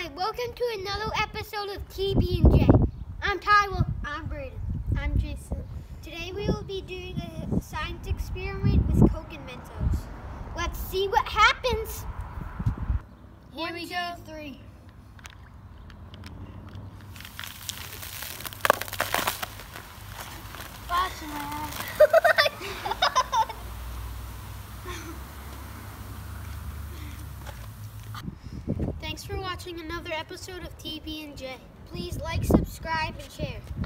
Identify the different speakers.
Speaker 1: Hi, welcome to another episode of TB&J. I'm Tyler. I'm Braden.
Speaker 2: I'm Jason.
Speaker 1: Today we will be doing a science experiment with Coke and Mentos. Let's see what happens.
Speaker 2: Here we go. 3. Watch my
Speaker 1: Thanks for watching another episode of TB&J. Please like, subscribe, and share.